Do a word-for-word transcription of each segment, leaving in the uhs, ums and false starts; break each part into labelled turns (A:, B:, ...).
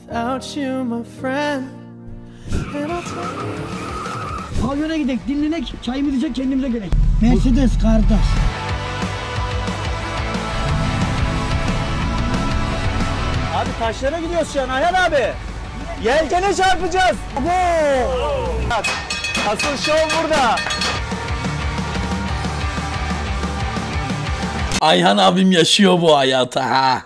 A: without you, my friend. And I'll tell you.
B: Pavyona gidelim, dinlenek, çayımızı içecek, kendimize gerek. Mercedes kardeş.
C: Abi taşlara gidiyoruz şu an Ayhan abi. Yelkene çarpacağız. Bak, asıl şov burada.
D: Ayhan abim yaşıyor bu hayatı ha.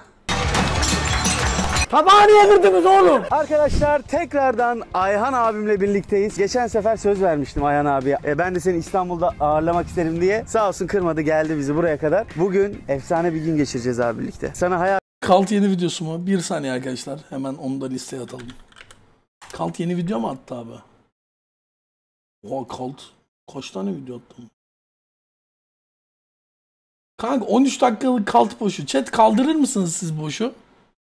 B: Tabağı niye kırdınız oğlum?
C: Arkadaşlar tekrardan Ayhan abimle birlikteyiz. Geçen sefer söz vermiştim Ayhan abiye. E, ben de seni İstanbul'da ağırlamak isterim diye. Sağ olsun kırmadı, geldi bizi buraya kadar. Bugün efsane bir gün geçireceğiz abi birlikte. Sana hayal...
D: Kalt yeni videosu mu? Bir saniye arkadaşlar. Hemen onu da listeye atalım. Kalt yeni video mu attı abi? Oha Kalt. Kaç tane video attım? Kanka on üç dakikalık Kalt boşu. Chat kaldırır mısınız siz boşu?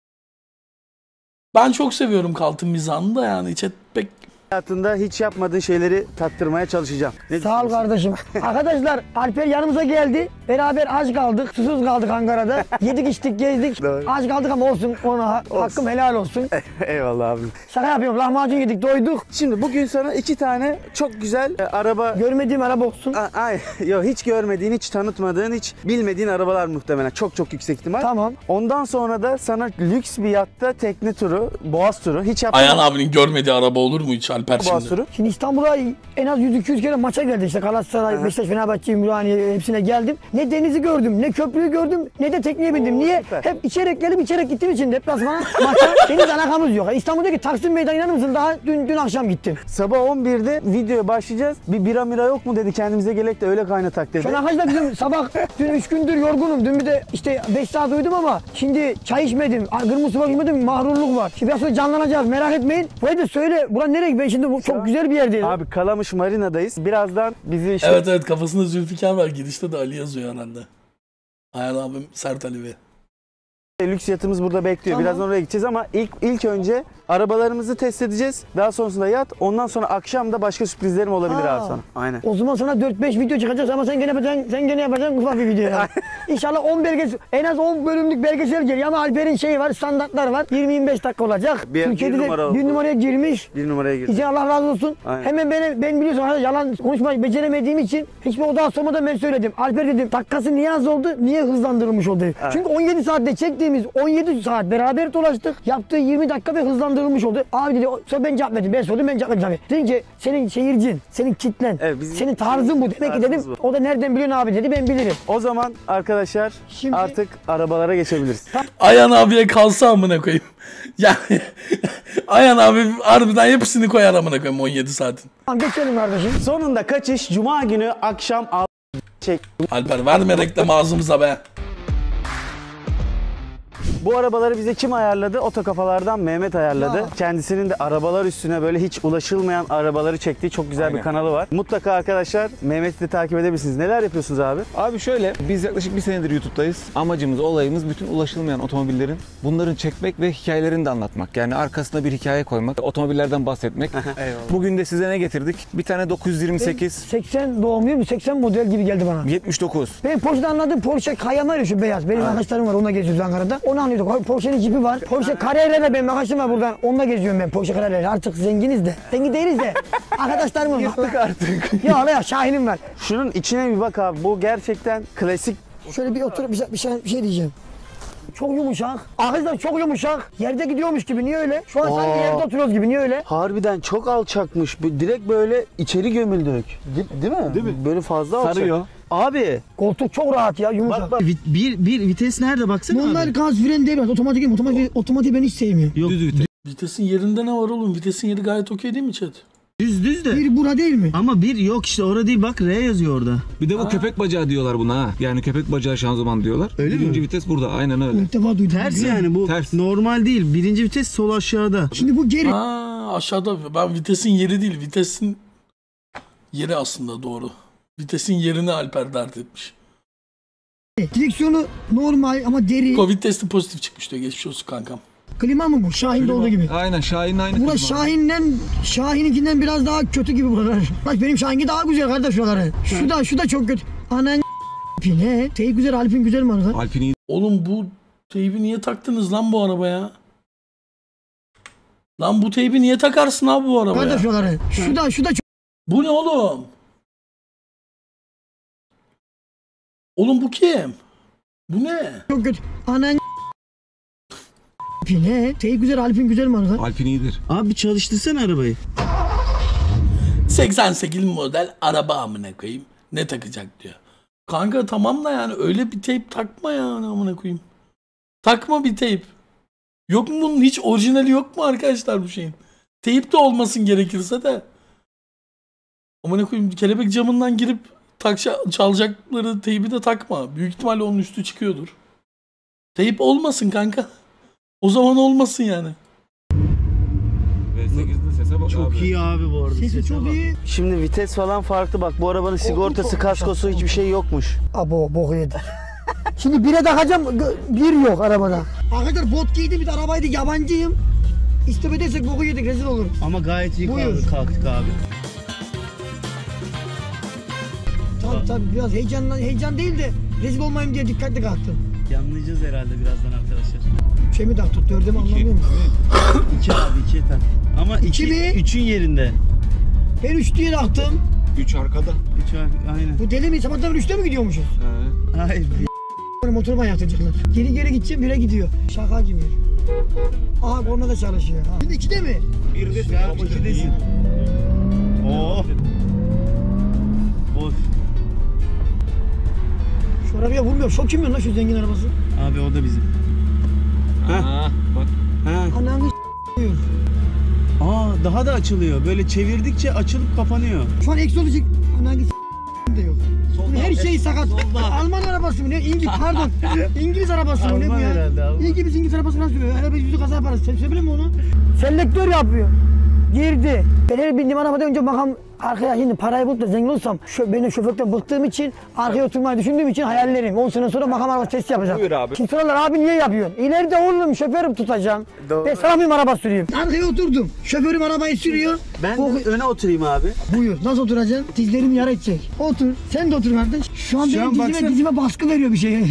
D: Ben çok seviyorum Kalt'ın mizahını da yani. Chat pek...
C: Hayatında hiç yapmadığın şeyleri tattırmaya çalışacağım. Ne
B: Sağ ol kardeşim. Arkadaşlar Alper yanımıza geldi. Beraber aç kaldık, susuz kaldık Ankara'da. Yedik içtik gezdik.
C: Doğru.
B: Aç kaldık ama olsun, ona olsun. Hakkım helal olsun.
C: Eyvallah abim.
B: Şaka yapıyorum, lahmacun yedik, doyduk.
C: Şimdi bugün sana iki tane çok güzel e, araba...
B: Görmediğim araba olsun.
C: A ay, yok hiç görmediğin, hiç tanıtmadığın, hiç bilmediğin arabalar muhtemelen. Çok çok yüksek ihtimal.
B: Tamam.
C: Ondan sonra da sana lüks bir yatta tekne turu, boğaz turu. Hiç yapmadın.
D: Ayhan abinin görmediği araba olur mu hiç Alper
C: Boğaz
D: şimdi?
C: turu.
B: Şimdi İstanbul'a en az yüz iki yüz kere maça geldi işte. Galatasaray, Beşiktaş, Fenerbahçe, Ümraniye hepsine geldim. Ne denizi gördüm, ne köprüyü gördüm, ne de tekneye bindim.
C: Oo,
B: Niye?
C: süper.
B: Hep içerek gelip içerek gittiğim için deplasmana maça deniz alakamız yok. İstanbul'daki Taksim Meydanı inanır mısın? Daha dün, dün akşam gittim.
C: Sabah on birde videoya başlayacağız. Bir bira mira yok mu dedi, kendimize gelek de öyle kaynatak dedi.
B: Şu an da bizim sabah dün üç gündür yorgunum. Dün bir de işte beş saat uyudum ama şimdi çay içmedim. Kırmızı su içmedim. Mahrurluk var. Şimdi biraz sonra canlanacağız. Merak etmeyin. Burayı da söyle. Bura nereye? Ben şimdi bu çok güzel bir yerdeyim.
C: Abi Kalamış Marina'dayız. Birazdan bizi işte...
D: Evet evet kafasında Zülfikar var. Girişte de Ali yazıyor herhalde. Ayhan abim Sert Ali Bey.
C: Lüks yatımız burada bekliyor.
B: Tamam.
C: Birazdan oraya gideceğiz ama ilk ilk önce arabalarımızı test edeceğiz. Daha sonrasında yat. Ondan sonra akşam da başka sürprizlerim olabilir
B: Aa.
C: abi sana. Aynen.
B: O zaman sana dört beş video çıkacak ama sen gene yapacaksın, sen gene yapacaksın ufak bir video. Yani. İnşallah on belgesel, en az on bölümlük belgesel geliyor ama Alper'in şeyi var, standartlar var. yirmi yirmi beş dakika olacak.
C: Bir-
B: Türkiye'de
C: bir
B: de
C: numara oldu.
B: bir numaraya girmiş.
C: Bir numaraya girdi.
B: İçin Allah razı olsun.
C: Aynen.
B: Hemen beni, ben biliyorsun yalan konuşmayı beceremediğim için hiçbir odağa sormadan ben söyledim. Alper dedim dakikası niye az oldu, niye hızlandırılmış oldu?
C: Evet.
B: Çünkü on yedi saatte çektiğimiz on yedi saat beraber dolaştık. Yaptığı yirmi dakika ve hızlandırılmış oldu. Abi dedi, sonra ben cevap verdim. Ben sordum, ben cevap verdim tabii. Dedim ki senin seyircin, senin kitlen,
C: Evet, bizim-
B: senin tarzın bu. Demek ki dedim,
C: Tarzımız bu.
B: o da nereden biliyorsun abi dedi, ben bilirim.
C: O zaman arkadaşlar
B: Şimdi-
C: artık arabalara geçebiliriz.
D: Ayhan abiye kalsa amına koyayım. Yani Ayhan abi harbiden hepsini koyar amına koyayım on yedi saatin.
B: Tamam, geçelim kardeşim.
C: Sonunda kaçış Cuma günü akşam al çek.
D: Alper verme reklam ağzımıza be.
C: Bu arabaları bize kim ayarladı? Otokafalardan Mehmet ayarladı.
B: Ya.
C: Kendisinin de arabalar üstüne böyle hiç ulaşılmayan arabaları çektiği çok güzel bir kanalı var. Mutlaka arkadaşlar Mehmet'i de takip edebilirsiniz. Neler yapıyorsunuz abi?
E: Abi şöyle, biz yaklaşık bir senedir YouTube'dayız. Amacımız, olayımız bütün ulaşılmayan otomobillerin, bunların çekmek ve hikayelerini de anlatmak. Yani arkasına bir hikaye koymak, otomobillerden bahsetmek.
C: Eyvallah.
E: Bugün de size ne getirdik? Bir tane dokuz yüz yirmi sekiz,
B: seksen doğumluyum, seksen model gibi geldi bana.
E: yetmiş dokuz.
B: Ben Porsche'den anladım, Porsche Cayenne var ya şu beyaz. Benim arkadaşlarım var, onunla geziyoruz Ankara'da. Onu anlıyorduk. Porsche'nin cipi var. Porsche Carrera benim arkadaşım var buradan. Onunla geziyorum ben Porsche Carrera. Artık zenginiz de. Zengin değiliz de. Arkadaşlarım var.
E: Yırttık artık.
B: Ya Allah ya Şahin'im var.
C: Şunun içine bir bak abi. Bu gerçekten klasik.
B: Şöyle bir oturup bir şey, bir şey, bir şey diyeceğim. Çok yumuşak. Arkadaşlar çok yumuşak. Yerde gidiyormuş gibi. Niye öyle? Şu an sanki
C: Aa.
B: yerde oturuyoruz gibi. Niye öyle?
C: Harbiden çok alçakmış. Bu direkt böyle içeri gömüldük. Değil, değil mi? Değil mi? Böyle fazla alçak.
E: Sarıyor.
C: Abi.
B: Koltuk çok rahat ya, yumuşak.
C: Bak bak. Bir, bir vites nerede baksana
B: Bunlar
C: abi.
B: gaz fren değil. Otomatik değil. Otomatik, otomatik ben hiç sevmiyorum.
C: Yok.
D: Vitesin yerinde ne var oğlum? Vitesin yeri gayet okey değil mi chat?
F: Düz düz de.
B: Bir bura değil mi?
F: Ama bir yok işte orada değil, bak R yazıyor orada.
E: Bir de bu köpek bacağı diyorlar buna ha. Yani köpek bacağı şanzıman diyorlar.
F: Öyle mi?
E: Birinci vites burada, aynen öyle.
B: İlk defa duydum.
F: Ters yani bu.
E: Ters.
F: Normal değil. Birinci vites sol aşağıda.
B: Şimdi bu geri.
D: Aa aşağıda ben vitesin yeri değil vitesin yeri aslında doğru. Vitesin yerini Alper dert etmiş.
B: Direksiyonu normal ama deri.
D: Covid testi pozitif çıkmış diyor. Geçmiş olsun kankam.
B: Klima mı bu? Şahin'de olduğu gibi.
E: Aynen, Şahin'in aynı.
B: Burası
E: kızma.
B: Şahin'den, Şahin'inkinden biraz daha kötü gibi buralar. Bak benim Şahin'ki daha güzel kardeş şuraları. Şu da, şu da çok kötü. Anan ne? Tey güzel, Alp'in güzel mi arkadaş?
E: Alpini
D: Oğlum bu teybi niye taktınız lan bu arabaya? Lan bu teybi niye takarsın abi bu arabaya?
B: Kardeş şuraları. Şurada şurada
D: Bu ne oğlum? Oğlum bu kim? Bu ne?
B: çok kötü. Anan ne? Teyip güzel, Alpin güzel mi arada?
E: Alpin iyidir.
F: Abi çalıştırsana arabayı.
D: seksen sekiz model araba amına koyayım. Ne takacak diyor. Kanka tamam da yani öyle bir teyp takma yani amına koyayım. Takma bir teyp. Yok mu bunun hiç orijinali yok mu arkadaşlar bu şeyin? Teyp de olmasın gerekirse de. Amına koyayım kelebek camından girip takşa, çalacakları teybi de takma. Büyük ihtimalle onun üstü çıkıyordur. Teyp olmasın kanka. O zaman olmasın yani.
E: V sekizde sese bak
F: Çok
E: abi.
F: iyi abi bu arada.
B: Sesi
F: Sese
B: çok
F: bak.
B: iyi.
C: Şimdi vites falan farklı bak. Bu arabanın sigortası,
B: çok-
C: kaskosu hiçbir şey yokmuş.
B: Abo boku yedi. Şimdi bire takacağım, gö- bir yok arabada. Arkadaşlar bot giydi bir de arabaydı, yabancıyım. İstop edersek boku yedik, rezil oluruz.
F: Ama gayet iyi
B: Buyur.
F: kalktık, kalktık abi.
B: Tabii tabii biraz heyecandan, heyecan değil de rezil olmayayım diye dikkatli kalktım.
F: Yanlayacağız herhalde birazdan arkadaşlar.
B: Şey mi taktık, dörde mi anlamıyor musun?
F: İki abi iki yeter. Ama iki,
B: mi?
F: üçün yerinde.
B: Ben üç diye taktım.
E: üç arkada.
F: Üç abi aynen.
B: Bu deli mi? Sabahtan beri üçte mi gidiyormuşuz?
E: He.
F: Hayır.
B: Bana motoruma yatıracaklar. Geri geri gideceğim, bire gidiyor. Şaka gibi. Aha korna da çalışıyor. Ha. Şimdi ikide mi?
E: Bir de
F: Ya ikidesin. Oo. Boş.
B: Şu arabaya vurmuyor. Şok kim lan şu zengin arabası?
F: Abi o da bizim.
E: Ha, bak.
F: Ha.
B: Ananı s***yor.
F: Aa daha da açılıyor. Böyle çevirdikçe açılıp kapanıyor.
B: Şu an eksi olacak. Ananı s*** de yok. Her şey sakat. Alman arabası mı ne? İngiliz pardon. İngiliz arabası mı ne bu
F: Alman
B: ya?
F: herhalde, Alman.
B: İngiliz İngiliz arabası nasıl sürüyor? Araba yüzü kaza yaparız. Sen söyle mi onu? Selektör yapıyor. Girdi. Ben her bindiğim arabada önce makam arkaya şimdi parayı bulup da zengin olursam şö benim şoförlükten bıktığım için arkaya oturmayı düşündüğüm için hayallerim. on sene sonra makam araba testi yapacağım.
E: Buyur abi.
B: Şimdi sorarlar abi niye yapıyorsun? İleride oğlum şoförüm tutacağım.
C: Doğru.
B: Ben sana mıyım araba sürüyorum? Arkaya oturdum. Şoförüm arabayı sürüyor.
F: Ben
B: Bu-
F: de öne oturayım abi.
B: Buyur. Nasıl oturacaksın? Dizlerim yara edecek. Otur. Sen de otur kardeş. Şu an
F: Şu
B: benim
F: an
B: dizime,
F: baksana.
B: dizime baskı veriyor bir şey.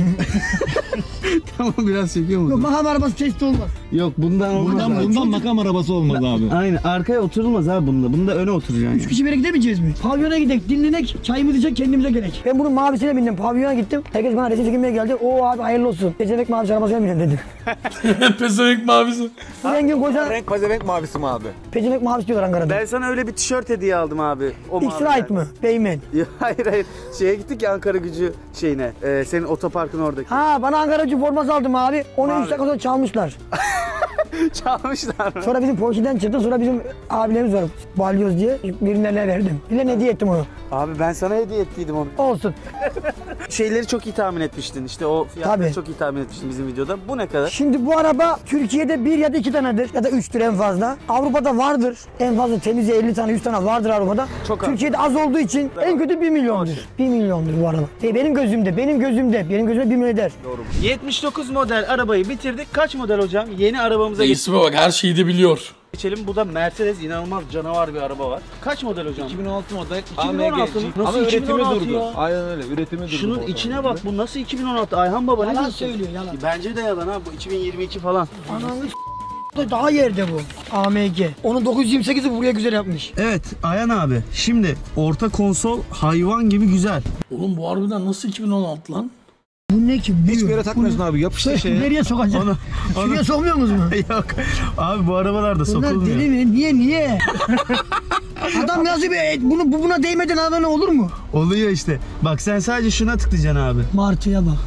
F: Tamam biraz çekiyor mu?
B: Yok makam arabası testi olmaz.
F: Yok bundan olmaz.
G: Bundan,
F: abi.
G: bundan makam arabası olmaz abi.
F: Aynen arkaya oturulmaz abi bunda. Bunda öne oturacaksın.
B: Üç kişi bir yere gidemeyeceğiz mi? Pavyona gidelim, dinlenek, çayımızı içecek, kendimize gerek. Ben bunun mavisine bindim, pavyona gittim. Herkes bana resim çekilmeye geldi. Oo abi hayırlı olsun. Gecemek mavisi arabasına binin dedim.
D: Pezevenk mavisi.
B: Zengin koca
E: Renk pezevenk mavisi mi abi?
B: pecemek mavisi diyorlar Ankara'da.
C: Ben sana öyle bir tişört hediye aldım abi. O maviden.
B: X-Rite mı? Beymen.
C: Ya, hayır hayır. Şeye gittik ya Ankara Gücü şeyine. Ee, senin otoparkın oradaki.
B: Ha bana Ankara'cı forması aldım abi. Onu
C: Mavi.
B: üç dakika sonra çalmışlar.
C: Çalmışlar mı?
B: Sonra bizim Porsche'den çıktı. Sonra bizim abilerimiz var. Balyoz diye. Birine ne verdim. Birine hediye ettim onu.
C: Abi ben sana hediye ettiydim onu.
B: Olsun.
C: Şeyleri çok iyi tahmin etmiştin. İşte o fiyatları
B: Tabii.
C: çok iyi tahmin etmiştin bizim videoda. Bu ne kadar?
B: Şimdi bu araba Türkiye'de bir ya da iki tanedir ya da üçtür en fazla. Avrupa'da vardır. En fazla temizi elli tane yüz tane vardır Avrupa'da.
C: Çok az.
B: Türkiye'de az olduğu için en kötü bir milyondur. bir milyondur bu araba. E, benim gözümde, benim gözümde, benim gözümde bir milyon eder.
F: yetmiş dokuz model arabayı bitirdik. Kaç model hocam? Yeni arabamıza
D: İsme bak her şeyi de biliyor.
F: geçelim. Bu da Mercedes, inanılmaz canavar bir araba var. Kaç model hocam?
E: iki bin on altı model
F: iki bin on altı mı?
E: Ama
F: Nasıl
E: üretimi
F: iki bin on altı
E: durdu.
F: ya?
E: Aynen öyle. Üretimi durdu.
F: Şunun
E: bu
F: içine
E: otomobilde.
F: bak. Bu nasıl iki bin on altı? Ayhan baba ne
B: Yalan
F: diyorsun?
B: söylüyor, yalan.
F: Bence de yalan ha. Bu iki bin yirmi iki falan.
B: Ananı s- daha yerde bu. A M G. Onun dokuz yüz yirmi sekizi buraya güzel yapmış.
F: Evet Ayhan abi. Şimdi orta konsol hayvan gibi güzel.
D: Oğlum bu harbiden nasıl iki bin on altı lan?
B: Bu ne ki? Bu
E: Hiçbir yere
B: bu
E: takmıyorsun
B: ne?
E: abi. Yapıştır şeye.
B: Nereye sokacaksın?
F: Onu-
B: Şuraya sokmuyor musunuz mu?
F: Yok. Abi bu arabalarda
B: Bunlar
F: sokulmuyor.
B: deli mi? Niye niye? Adam nasıl bir bunu bu buna değmeden araba ne olur mu?
F: Oluyor işte. Bak sen sadece şuna tıklayacaksın abi.
B: Martıya bak.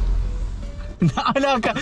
F: Ne alaka?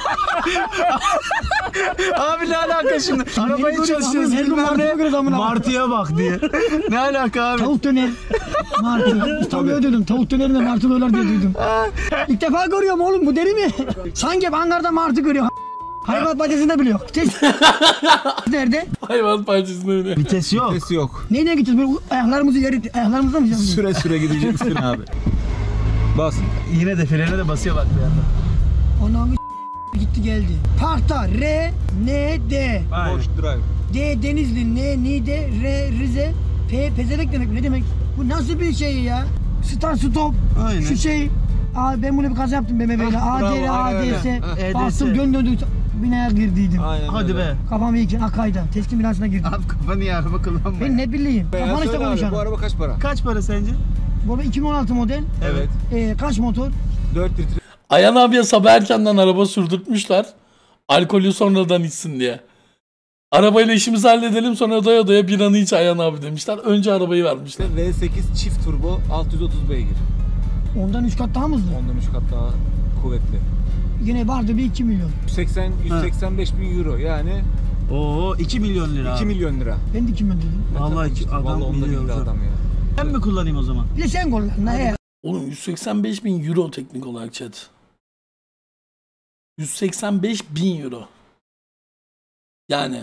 F: Abi ne alaka şimdi? Arabayı
B: böyle
F: çalışıyoruz
B: amına-
F: bilmem
B: martıya
F: ne.
B: göre zamına bak.
F: Martıya bak diye. Ne alaka abi?
B: Tavuk döner. Martı. İstanbul'da duydum. Tavuk dönerinde martı dolar diye duydum. İlk defa görüyorum oğlum bu deli mi? Sanki Ankara'da martı görüyor. Hayvan bahçesinde biliyor. Nerede?
D: Hayvan parçasını öyle.
F: Vites yok.
E: Sesi yok.
B: Neyle gideceğiz? Böyle ayaklarımızı yeri, ayaklarımızla mı gideceğiz?
E: Süre süre gideceksin abi. Bas.
F: Yine de frene de basıyor bak bir yandan.
B: Ananı gitti geldi. Parkta R, N, D.
F: Aynen.
E: Boş drive.
B: D Denizli, N, Niğde, R, Rize, P, Pezevenk demek mi? Ne demek? Bu nasıl bir şey ya? Start stop,
F: Aynen.
B: şu şey. Aa, ben bunu bir kaza yaptım B M W'yle. A D R, A D S.
F: E D S.
B: Bastım dön döndüm. Binaya girdiydim.
E: Aynen
F: Hadi
E: öyle.
F: be.
B: Kafam iyiken Akkay'da. Teslim binasına girdim.
F: Abi kafa niye araba kullanma?
B: Ben ne bileyim.
E: Ya
B: Kafanı işte
E: söyle abi, bu
B: konuşalım.
E: araba kaç para?
F: Kaç para sence?
B: Bu araba iki bin on altı model.
E: Evet.
B: Ee, kaç motor?
E: dört litre.
D: Ayhan abiye sabah erkenden araba sürdürtmüşler. Alkolü sonradan içsin diye. Arabayla işimizi halledelim sonra doya doya bir anı iç Ayhan abi demişler. Önce arabayı vermişler.
E: V sekiz çift turbo altı yüz otuz beygir.
B: Ondan üç kat daha mı hızlı?
E: Ondan üç kat daha kuvvetli.
B: Yine vardı bir iki milyon.
E: yüz seksen yüz seksen beş bin euro yani
F: Oo iki milyon lira.
E: iki milyon lira.
B: Ben de iki milyon dedim.
F: Vallahi
E: İşte,
F: adam
E: vallahi onda
F: biliyor
E: bildi
F: hocam.
E: adam ya.
F: Ben mi kullanayım o zaman?
B: Bir de sen kullan. He.
D: Oğlum yüz seksen beş bin euro teknik olarak chat. yüz seksen beş bin euro. Yani.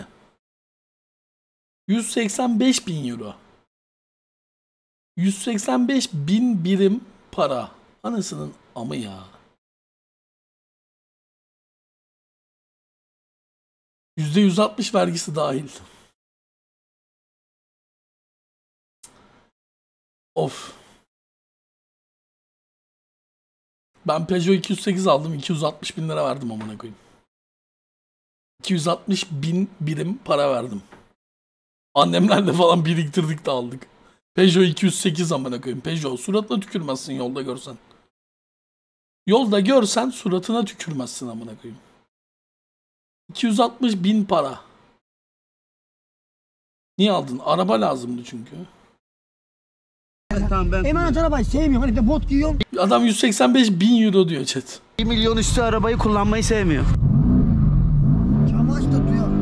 D: yüz seksen beş bin euro. yüz seksen beş bin birim para. Anasının amı ya. yüzde yüz altmış vergisi dahil. Of. Ben Peugeot iki yüz sekiz aldım. iki yüz altmış bin lira verdim amına koyayım. iki yüz altmış bin birim para verdim. Annemlerle falan biriktirdik de aldık. Peugeot iki yüz sekiz amına koyayım. Peugeot suratına tükürmezsin yolda görsen. Yolda görsen suratına tükürmezsin amına koyayım. iki yüz altmış bin para. Niye aldın? Araba lazımdı çünkü.
F: Tamam ben
B: Emanet arabayı sevmiyorum. Hani de bot giyiyorum.
D: Adam yüz seksen beş bin euro diyor chat.
F: bir milyon üstü arabayı kullanmayı sevmiyor.
B: Camı aç da duyuyor.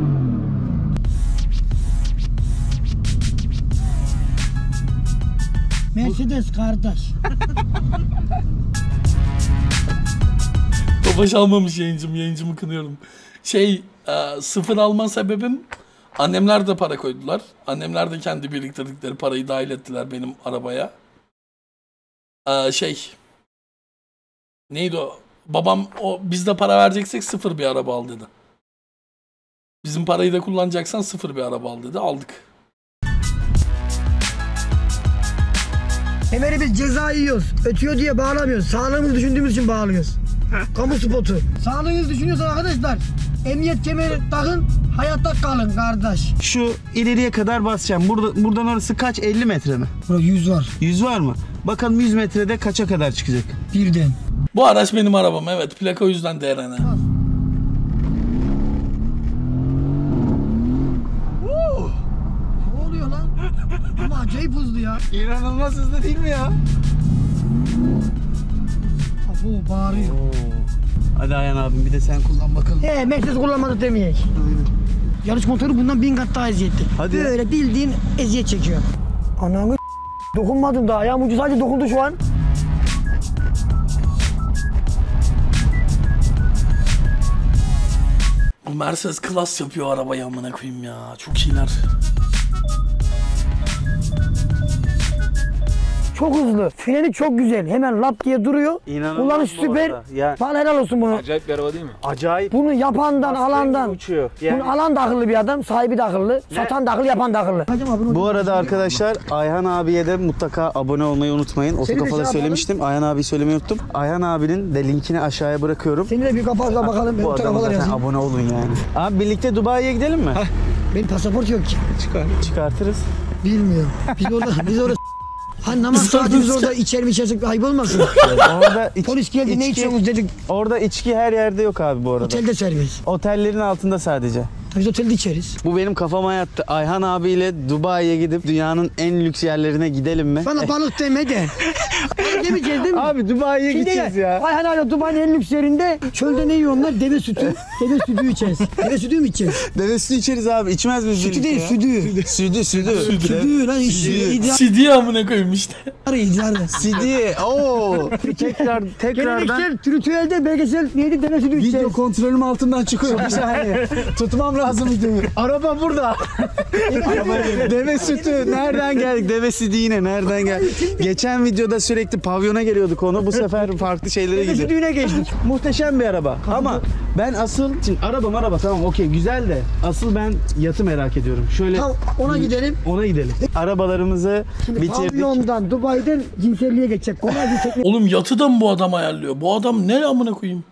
B: Mercedes kardeş.
D: Tofaş almamış yayıncım. Yayıncımı kınıyorum. Şey e, sıfır alma sebebim annemler de para koydular. Annemler de kendi biriktirdikleri parayı dahil ettiler benim arabaya. E, şey neydi o? Babam o biz de para vereceksek sıfır bir araba al dedi. Bizim parayı da kullanacaksan sıfır bir araba al dedi. Aldık.
B: Emre biz ceza yiyoruz. Ötüyor diye bağlamıyoruz. Sağlığımızı düşündüğümüz için bağlıyoruz. Kamu spotu. Sağlığınızı düşünüyorsan arkadaşlar emniyet kemeri takın, hayatta kalın kardeş.
F: Şu ileriye kadar basacağım. Burada, buradan orası kaç? elli metre mi?
B: Burada yüz var.
F: yüz var mı? Bakalım yüz metrede kaça kadar çıkacak?
B: Birden.
D: Bu araç benim arabam. Evet plaka o yüzden D R N.
B: Ne oluyor lan? Ama acayip hızlı ya.
E: İnanılmaz hızlı değil mi ya?
B: Abo bağırıyor.
F: Hadi Ayhan abim bir de sen kullan bakalım.
B: He Mercedes kullanmadı demeyek. Yarış motoru bundan bin kat daha eziyetli.
F: Hadi ya.
B: Böyle bildiğin eziyet çekiyor. Ananı dokunmadım daha. Ayağım ucu sadece dokundu şu an.
D: Bu Mercedes klas yapıyor arabayı amına koyayım ya. Çok iyiler.
B: Çok hızlı. Freni çok güzel. Hemen lap diye duruyor.
C: İnanılmaz
B: Kullanış
C: bu
B: süper.
C: arada. Ya-
B: Bana helal olsun bunu.
E: Acayip bir araba değil mi?
C: Acayip.
B: Bunu yapandan,
C: Aslan gibi
B: alandan.
C: uçuyor. Yani-
B: Bunu alan da akıllı bir adam, sahibi de akıllı, satan da akıllı, yapan da akıllı.
C: Bu arada arkadaşlar Ayhan abiye de mutlaka abone olmayı unutmayın.
B: Seni de
C: Otokafa'da
B: şey
C: söylemiştim. Ayhan abi söylemeyi unuttum. Ayhan abinin de linkini aşağıya bırakıyorum.
B: Seni de bir kapakla bakalım. Ben
C: Bu adama
B: fotoğraflar
C: zaten
B: yazayım.
C: abone olun yani. Abi birlikte Dubai'ye gidelim mi?
B: Benim pasaport yok ki.
C: Çıkartırız.
B: Bilmiyorum. Biz orada, biz orada hani namaz saatimiz orada içer mi içersek ayıp olmasın?
C: Orada iç-
B: Polis geldi ne
C: içki-
B: içiyorsunuz dedik.
C: Orada içki her yerde yok abi bu arada.
B: Otelde servis.
C: Otellerin altında sadece.
B: Biz otelde içeriz.
C: Bu benim kafama yattı. Ayhan abiyle Dubai'ye gidip dünyanın en lüks yerlerine gidelim mi?
B: Bana balık deme de. Balık demeyeceğiz değil mi?
C: Abi Dubai'ye
B: Şimdi
C: gideceğiz ya.
B: Ayhan hala Dubai'nin en lüks yerinde çölde ne yiyorlar? Deve sütü. Deve sütü içeriz. Deve sütü mü içeceğiz?
C: Deve sütü içeriz abi. İçmez miyiz?
B: Sütü
C: birlikte
B: değil,
C: ya?
B: sütü.
C: Sütü, sütü.
B: Sütü lan iş. İdrar
D: C D amına koyayım işte.
B: idrar.
C: Sidi. Oo. Tekrar tekrardan
B: Geleneksel, ritüelde belgesel neydi? Deve sütü
C: video
B: içeceğiz.
C: kontrolüm altından çıkıyor bir saniye. Tutmam lazım videoyu. Araba burada. Deve sütü. Nereden geldik? Deve sütü yine nereden geldik? Geçen videoda sürekli pavyona geliyorduk konu. Bu sefer farklı şeylere gidiyor.
B: Düğüne geçtik.
C: Muhteşem bir araba. Ama ben asıl şimdi araba araba tamam okey güzel de asıl ben yatı merak ediyorum. Şöyle
B: Tamam, ona gidelim.
C: ona gidelim. Arabalarımızı
B: Şimdi
C: bitirdik.
B: pavyondan, Dubai'den cinselliğe geçecek. Kolay bir teknik.
D: Oğlum yatı da mı bu adam ayarlıyor? Bu adam ne amına koyayım?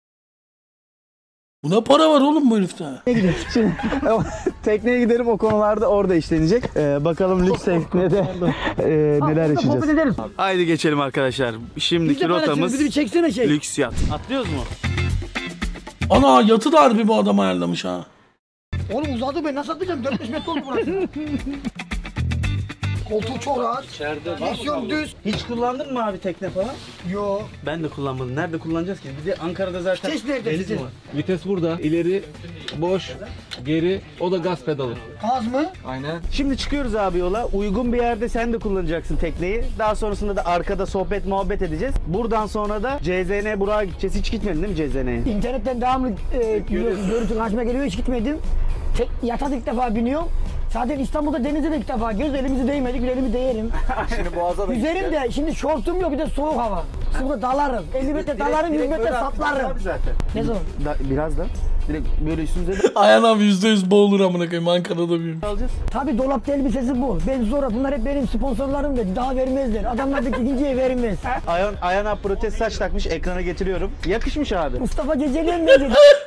D: Buna para var oğlum bu herifte.
C: Şimdi tekneye gidelim o konularda orada işlenecek. Ee, bakalım lüks teknede e, neler yaşayacağız.
B: Sohbet ederiz.
C: Haydi geçelim arkadaşlar.
B: Biz
C: Şimdiki
B: de paylaşırız.
C: rotamız
B: Bizi bir çeksene şey.
C: lüks yat. Atlıyoruz mu?
D: Ana yatı da harbi bu adam ayarlamış ha.
B: Oğlum uzadı be. Nasıl atlayacağım? dört beş metre oldu burası. Koltuğu çok rahat.
C: İçeride
B: Direksiyon düz.
C: Hiç kullandın mı abi tekne falan?
B: Yo.
C: Ben de kullanmadım. Nerede kullanacağız ki? Bir de Ankara'da zaten
B: Vites nerede
C: deniz
B: vites?
C: mi var?
E: Vites burada. İleri boş, geri o da gaz pedalı.
B: Gaz mı?
E: Aynen.
C: Şimdi çıkıyoruz abi yola. Uygun bir yerde sen de kullanacaksın tekneyi. Daha sonrasında da arkada sohbet muhabbet edeceğiz. Buradan sonra da C Z N Burak'a gideceğiz. Hiç gitmedin değil mi C Z N'ye?
B: İnternetten devamlı e, görüntü karşıma geliyor. Hiç gitmedim. Tek, yata ilk defa biniyorum. Zaten İstanbul'da denize de ilk defa giriyoruz. Elimizi değmedik. Bir elimi değerim.
E: Şimdi boğaza da
B: Yüzerim de şimdi şortum yok bir de soğuk hava. Şimdi dalarım. elli metre dalarım, yüz metre saplarım.
C: Zaten.
B: Ne zaman?
C: Da, biraz da. Direkt böyle üstümüze de
D: Ayhan abi yüzde yüz boğulur amına koyayım Ankara'da büyümüş.
C: alacağız.
B: Tabii dolapta elbisesi bu. Ben zora bunlar hep benim sponsorlarım dedi. Daha vermezler. Adamlar da ikinciye vermez.
C: Ayhan, Ayhan abi protez saç takmış. Ekrana getiriyorum. Yakışmış abi.
B: Mustafa Geceli'nin dedi.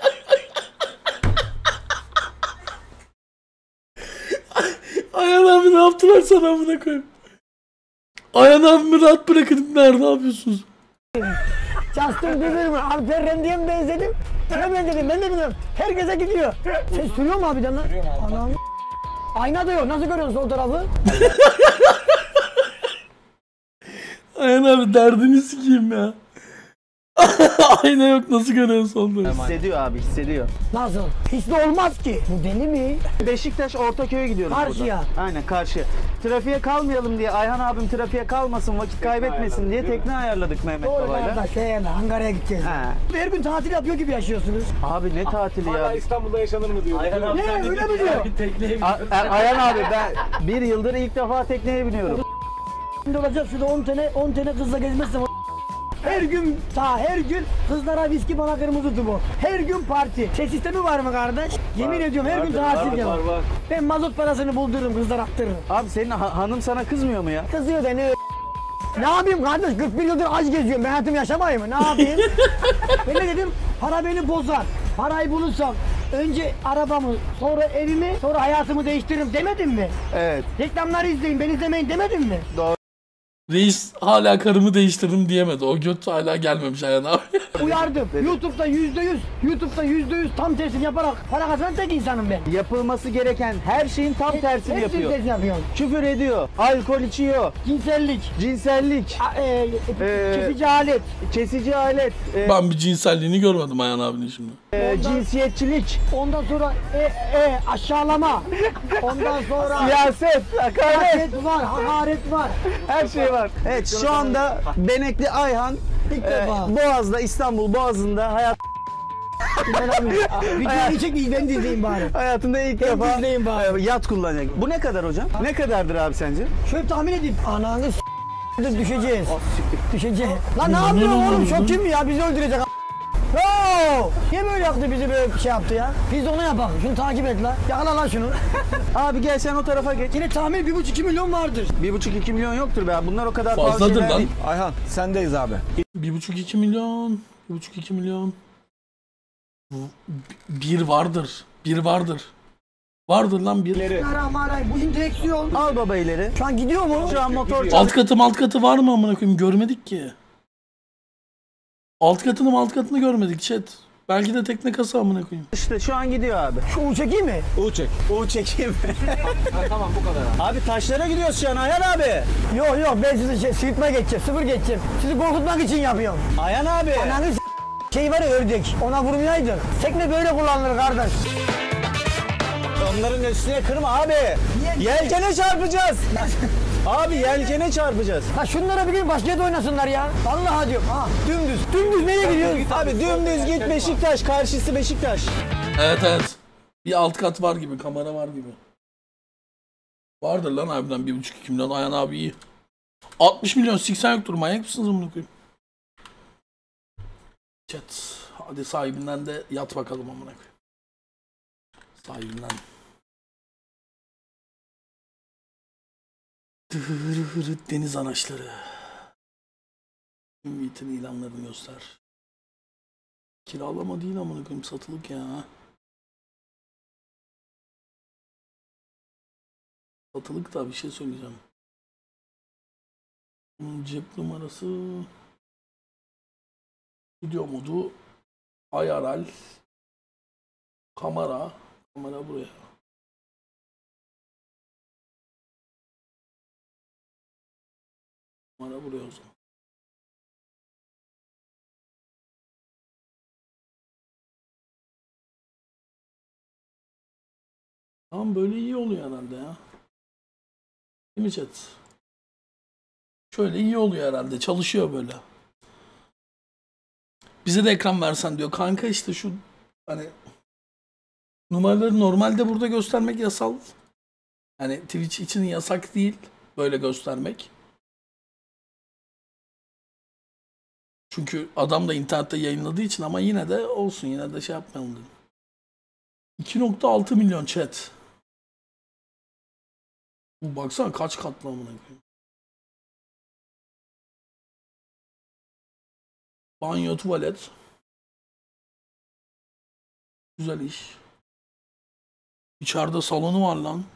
D: Ayhan abi ne yaptılar sana amına koyayım? Ayhan abimi rahat bırakın nerede ne yapıyorsunuz?
B: Justin Bieber mi? Alper Rendi'ye mi benzedim? Kime benzedim? Ben de bilmiyorum. Herkese gidiyor. Sen sürüyor mu abiden lan? Sürüyorum abi. Anam. Ayna da yok. Nasıl görüyorsun sol tarafı?
D: Ayhan abi derdini sikeyim ya. Ayna yok nasıl görüyorsun sonunda?
C: Hissediyor abi hissediyor.
B: Nasıl? Hisli olmaz ki. Bu deli mi?
C: Beşiktaş Ortaköy'e gidiyoruz
B: Karşıya.
C: buradan. Aynen karşıya. Trafiğe kalmayalım diye Ayhan abim trafiğe kalmasın, vakit kaybetmesin diye tekne ayarladık Mehmet
B: Doğru
C: Baba'yla.
B: kardeş. Şey yani Ankara'ya gideceğiz.
C: Ha.
B: Her gün tatil yapıyor gibi yaşıyorsunuz.
C: Abi ne tatili ya.
E: İstanbul'da yaşanır mı diyor.
B: Ne öyle mi diyor?
C: A- A- Ayhan abi ben bir yıldır ilk defa tekneye biniyorum.
B: Şimdi olacak şurada on tane on tane kızla gezmezsem o- her gün ta her gün kızlara viski bana kırmızı dubu. Her gün parti. Ses sistemi var mı kardeş? Yemin ediyorum her gün tatil yapar. Ben mazot parasını buldururum kızlar attırırım.
C: Abi senin ha- hanım sana kızmıyor mu ya?
B: Kızıyor beni. Ne yapayım kardeş? kırk bir yıldır aç geziyorum. Ben hayatımı yaşamayayım mı? Ne yapayım? Ben ne dedim? Para beni bozar. Parayı bulursam önce arabamı, sonra evimi, sonra hayatımı değiştiririm demedim mi?
C: Evet.
B: Reklamları izleyin, beni izlemeyin demedim mi?
D: Reis hala karımı değiştirdim diyemedi. O göt hala gelmemiş Ayhan abi.
B: Uyardım. YouTube'da yüzde yüz, YouTube'da yüzde yüz tam tersini yaparak para kazanan tek insanım ben.
C: Yapılması gereken her şeyin tam tersini
B: Hepsini
C: yapıyor.
B: ters yapıyorum.
C: Küfür ediyor, alkol içiyor,
B: Cinsellik,
C: cinsellik,
B: a- e,
C: Ee,
B: kesici alet,
C: kesici alet, e,
D: Ben bir cinselliğini görmedim Ayhan abinin şimdi.
C: e, cinsiyetçilik,
B: ondan sonra e, e, aşağılama, ondan sonra
C: siyaset, hakaret,
B: hakaret var, hakaret var.
C: her şey var. Evet şu anda Benekli Ayhan
B: İlk
C: e,
B: defa.
C: Boğaz'da, İstanbul Boğazı'nda hayat
B: İnanamıyorum. Videoyu çek de ben de izleyeyim bari.
C: hayatında ilk
B: Ben
C: defa
B: izleyeyim bari.
C: e, yat kullanacak. Bu ne kadar hocam? Ne kadardır abi sence?
B: Şöyle tahmin edeyim. Ananı s***dir düşeceğiz. Düşeceğiz. Lan ne yapıyorsun oğlum? Çok kim ya? Bizi öldürecek. Yo! Niye böyle yaptı bizi böyle bir şey yaptı ya? Biz de onu yapalım. Şunu takip et lan. Yakala lan şunu.
C: Abi gel sen o tarafa geç.
B: Yine tahmin bir buçuk iki milyon vardır.
C: Bir buçuk iki milyon yoktur be abi. Bunlar o kadar
D: Fazladır
C: pahalı şeyler
D: lan.
C: değil.
E: Ayhan sendeyiz abi.
D: Bir buçuk iki milyon. Bir buçuk iki milyon. Bu- Bir vardır. Bir vardır. Vardır lan bir.
B: Bismillahirrahmanirrahim. Bu direksiyon.
C: Al baba ileri.
B: Şu an gidiyor mu?
C: Şu an motor
D: Alt katı alt katı var mı amına koyayım görmedik ki. Alt katını alt katını görmedik chat. Belki de tekne kasa amına koyayım.
C: işte şu an gidiyor abi.
B: Şu uçak çekeyim mi?
E: U çek.
C: U çekeyim mi?
E: Tamam bu kadar abi.
C: Abi taşlara gidiyoruz şu an Ayhan abi.
B: Yok yok ben sizi şey, sıyırtmaya geçeceğim. Sıfır geçeceğim. Sizi korkutmak için yapıyorum.
C: Ayhan abi.
B: Ananı s*** şey var ya ördek. Ona vurmayaydın. Tekne böyle kullanılır kardeş.
C: Onların üstüne kırma abi. Yelkene çarpacağız. Abi yelkene çarpacağız.
B: Ha şunlara bir gün başka yerde oynasınlar ya. Vallahi diyorum. Ha dümdüz. Dümdüz nereye gidiyorsun?
C: Abi dümdüz git Beşiktaş. Karşısı Beşiktaş.
D: Evet evet. Bir alt kat var gibi, kamera var gibi. Vardır lan harbiden bir buçuk iki milyon. Ayhan abi iyi. altmış milyon siksen yoktur. Manyak mısınız amına koyayım? Chat. Hadi sahibinden de yat bakalım amına koyayım. Sahibinden. Deniz anaçları. Ümit'in ilanlarını göster. Kiralama değil amına koyayım, satılık ya. Satılık da bir şey söyleyeceğim. Bunun cep numarası, video modu, I R L, kamera, kamera buraya. Kamera buraya o zaman. Tamam, böyle iyi oluyor herhalde ya. Değil mi chat? Şöyle iyi oluyor herhalde. Çalışıyor böyle. Bize de ekran versen diyor. Kanka işte şu hani numaraları normalde burada göstermek yasal. Hani Twitch için yasak değil böyle göstermek. Çünkü adam da internette yayınladığı için, ama yine de olsun, yine de şey yapmayalım dedim. iki nokta altı milyon chat. Bu baksana kaç katlı amına koyayım. Banyo, tuvalet. Güzel iş. İçeride salonu var lan.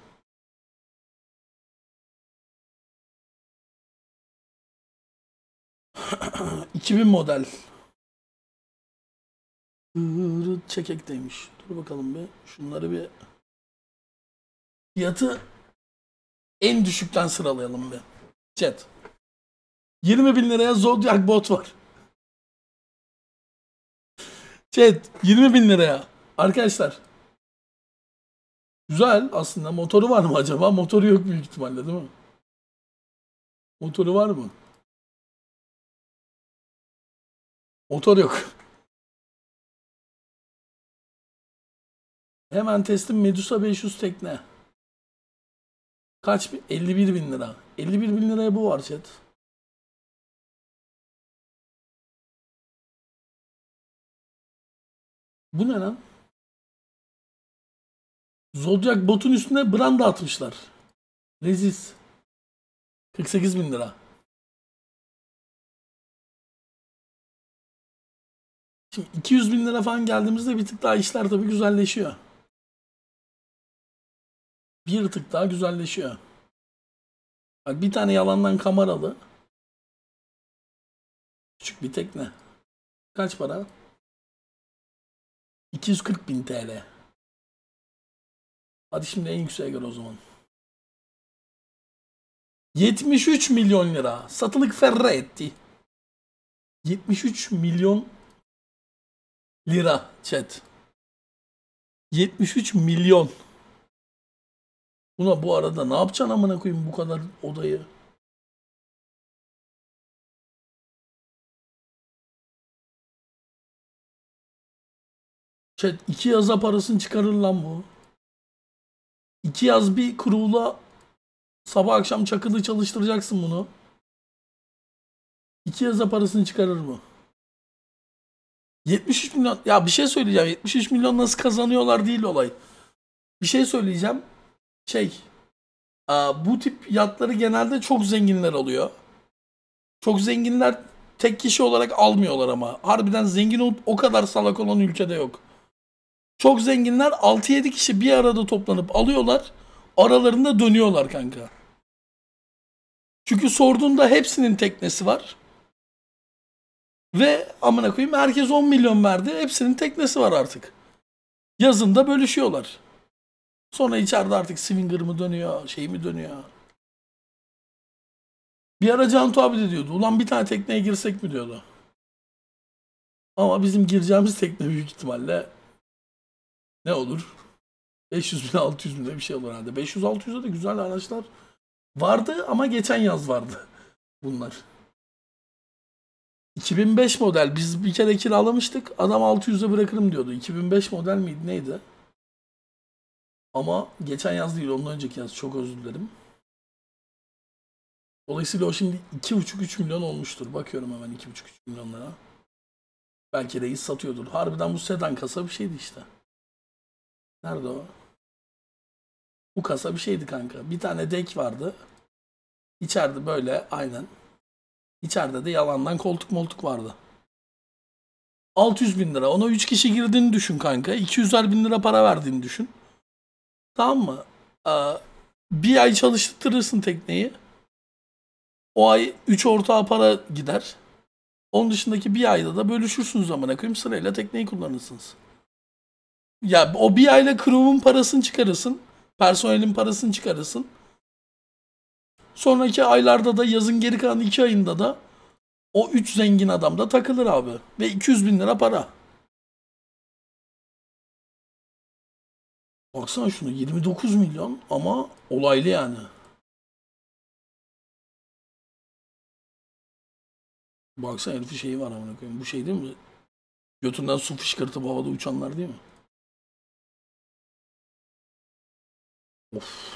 D: iki bin model. Çekekteymiş. Dur bakalım bir. Şunları bir. Fiyatı en düşükten sıralayalım bir. Chat. yirmi bin liraya Zodiac bot var. Chat. yirmi bin liraya. Arkadaşlar. Güzel aslında. Motoru var mı acaba? Motoru yok büyük ihtimalle değil mi? Motoru var mı? Motor yok. Hemen teslim Medusa beş yüz tekne. Kaç? elli bir bin lira. elli bir bin liraya bu var chat. Bu ne lan? Zodiac botun üstüne branda atmışlar. Leziz. kırk sekiz bin lira. Şimdi iki yüz bin lira falan geldiğimizde bir tık daha işler tabii güzelleşiyor. Bir tık daha güzelleşiyor. Bak, bir tane yalandan kameralı. Küçük bir tekne. Kaç para? iki yüz kırk bin T L. Hadi şimdi en yükseğe göre o zaman. yetmiş üç milyon lira. Satılık Ferretti. yetmiş üç milyon lira chat. yetmiş üç milyon. Buna bu arada ne yapacaksın amına koyayım bu kadar odayı? Chat, iki yaza parasını çıkarır lan bu. İki yaz bir kurula sabah akşam çakılı çalıştıracaksın bunu. İki yaza parasını çıkarır mı? yetmiş üç milyon. Ya bir şey söyleyeceğim. yetmiş üç milyon nasıl kazanıyorlar değil olay. Bir şey söyleyeceğim. Şey. Bu tip yatları genelde çok zenginler alıyor. Çok zenginler tek kişi olarak almıyorlar ama. Harbiden zengin olup o kadar salak olan ülkede yok. Çok zenginler altı yedi kişi bir arada toplanıp alıyorlar. Aralarında dönüyorlar kanka. Çünkü sorduğunda hepsinin teknesi var. Ve amına koyayım herkes on milyon verdi. Hepsinin teknesi var artık. Yazında bölüşüyorlar. Sonra içeride artık swinger mı dönüyor, şey mi dönüyor. Bir ara Cantu abi de diyordu. Ulan bir tane tekneye girsek mi diyordu. Ama bizim gireceğimiz tekne büyük ihtimalle ne olur? beş yüz bin altı yüz bin bir şey olur herhalde. beş yüz altı yüze de güzel araçlar vardı ama geçen yaz vardı bunlar. iki bin beş model biz bir kere kiralamıştık. Adam altı yüze bırakırım diyordu. iki bin beş model miydi neydi? Ama geçen yaz değil, ondan önceki yaz. Çok özür dilerim. Dolayısıyla o şimdi iki buçuk üç milyon olmuştur. Bakıyorum hemen iki buçuk üç milyon lira. Belki reis satıyordur. Harbiden bu sedan kasa bir şeydi işte. Nerede o? Bu kasa bir şeydi kanka. Bir tane dek vardı. İçeride böyle aynen. İçeride de yalandan koltuk moltuk vardı. altı yüz bin lira. Ona üç kişi girdiğini düşün kanka. iki yüzer bin lira para verdiğini düşün. Tamam mı? Ee, bir ay çalıştırırsın tekneyi. O ay üç ortağa para gider. Onun dışındaki bir ayda da bölüşürsünüz amına koyayım, sırayla tekneyi kullanırsınız. Ya o bir ayla crew'un parasını çıkarırsın. Personelin parasını çıkarırsın. Sonraki aylarda da yazın geri kalan iki ayında da o üç zengin adam da takılır abi. Ve iki yüz bin lira para. Baksana şunu, yirmi dokuz milyon ama olaylı yani. Baksana herifin şeyi var amına koyayım. Bu şey değil mi? Götünden su fışkırtıp havada uçanlar değil mi? Of.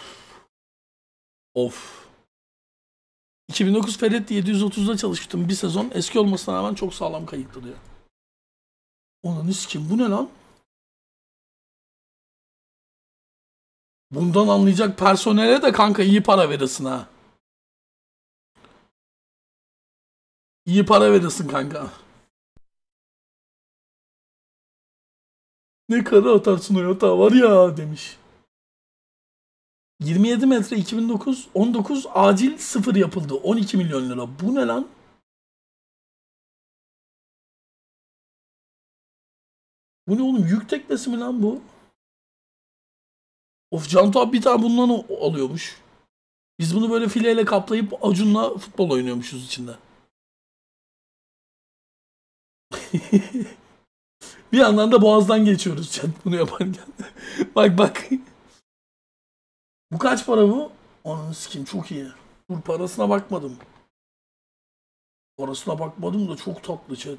D: Of. iki bin dokuz Ferretti yedi yüz otuzda çalışmıştım bir sezon. Eski olmasına rağmen çok sağlam kayıttı diyor. Onun kim? Bu ne lan? Bundan anlayacak personele de kanka iyi para verirsin ha. İyi para verirsin kanka. Ne kara atarsın o yatağa var ya demiş. yirmi yedi metre iki bin dokuz on dokuz acil sıfır yapıldı. on iki milyon lira. Bu ne lan? Bu ne oğlum? Yük teknesi mi lan bu? Of, Cantu abi bir tane bundan alıyormuş. Biz bunu böyle fileyle kaplayıp Acun'la futbol oynuyormuşuz içinde. Bir yandan da boğazdan geçiyoruz chat bunu yaparken. Bak bak. Bu kaç para bu? Ananı sikeyim, çok iyi. Dur, parasına bakmadım. Parasına bakmadım da çok tatlı chat.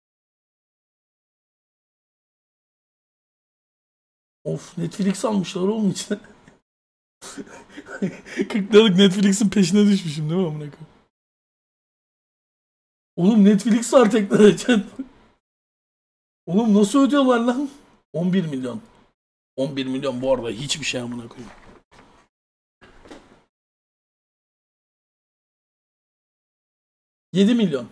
D: Of, Netflix almışlar oğlum içine. kırk liralık Netflix'in peşine düşmüşüm değil mi amına koyayım? Oğlum Netflix var teknede chat. Oğlum nasıl ödüyorlar lan? on bir milyon. on bir milyon bu arada hiçbir şey amına koyayım. yedi milyon.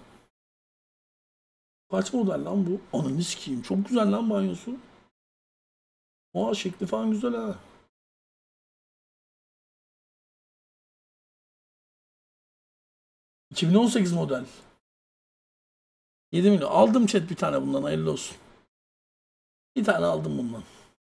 D: Kaç model lan bu? Ananı sikeyim. Çok güzel lan banyosu. Aa, şekli falan güzel ha. iki bin on sekiz model. yedi milyon. Aldım chat bir tane bundan, hayırlı olsun. Bir tane aldım bundan.